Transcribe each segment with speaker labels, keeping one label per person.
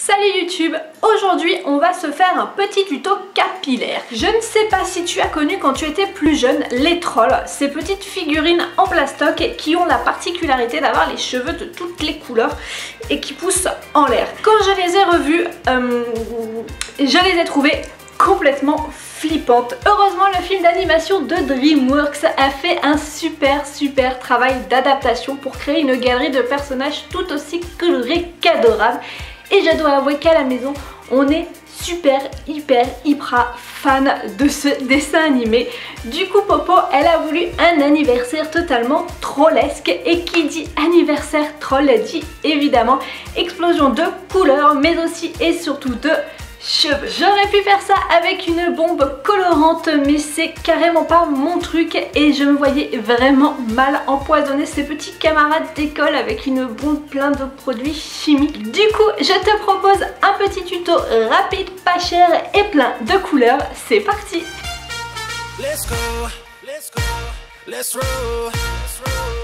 Speaker 1: Salut YouTube, aujourd'hui on va se faire un petit tuto capillaire. Je ne sais pas si tu as connu quand tu étais plus jeune les trolls, ces petites figurines en plastoc qui ont la particularité d'avoir les cheveux de toutes les couleurs et qui poussent en l'air. Quand je les ai revus, je les ai trouvées complètement flippantes. Heureusement le film d'animation de DreamWorks a fait un super travail d'adaptation pour créer une galerie de personnages tout aussi colorés qu'adorables. Et je dois avouer qu'à la maison, on est hyper fan de ce dessin animé. Du coup Popo, elle a voulu un anniversaire totalement trollesque. Et qui dit anniversaire troll dit évidemment explosion de couleurs, mais aussi et surtout de cheveux. J'aurais pu faire ça avec une bombe colorante, mais c'est carrément pas mon truc et je me voyais vraiment mal empoisonner ces petits camarades d'école avec une bombe pleine de produits chimiques. Du coup, je te propose un petit tuto rapide, pas cher et plein de couleurs. C'est parti!
Speaker 2: Let's go, let's go, let's roll, let's roll.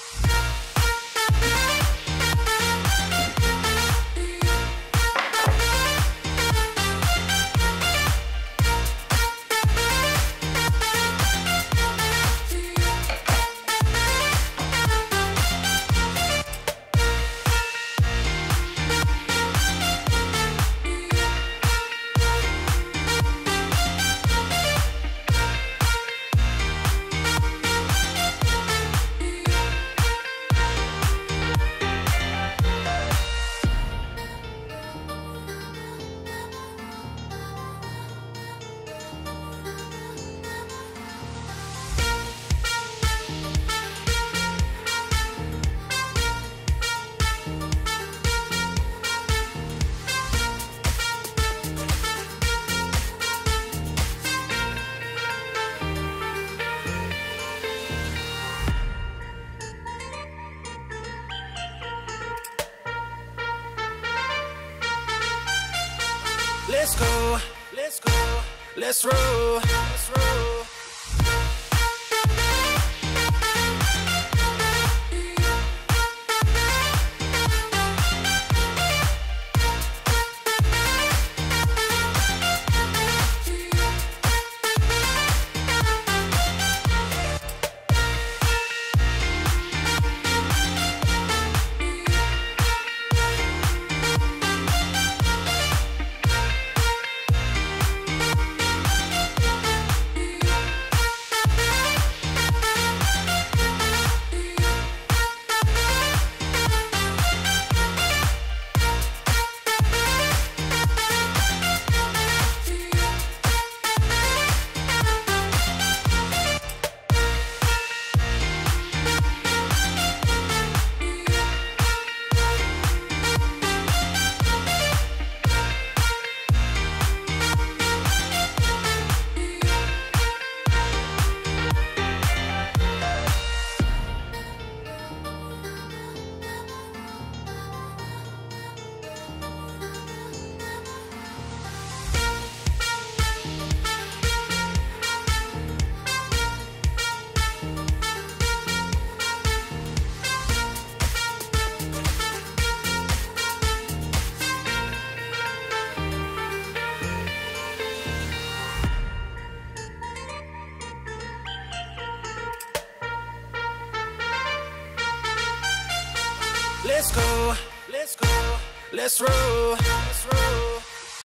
Speaker 2: Let's go, let's go, let's roll, let's roll. Let's go, let's go, let's roll.